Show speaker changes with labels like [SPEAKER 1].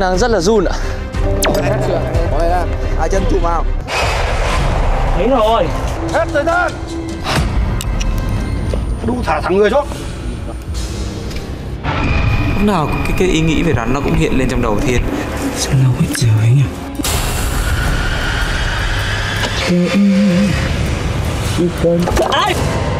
[SPEAKER 1] đang rất là run ạ.
[SPEAKER 2] Rồi ra, hai chân chụm vào.
[SPEAKER 1] Thấy rồi.
[SPEAKER 3] Hết thời gian. Đu thả thẳng người xuống.
[SPEAKER 4] Lúc nào cái ý nghĩ về rắn nó cũng hiện lên trong đầu Thiên. Sao lâu hết giờ ấy nhỉ?
[SPEAKER 1] Chỉ cần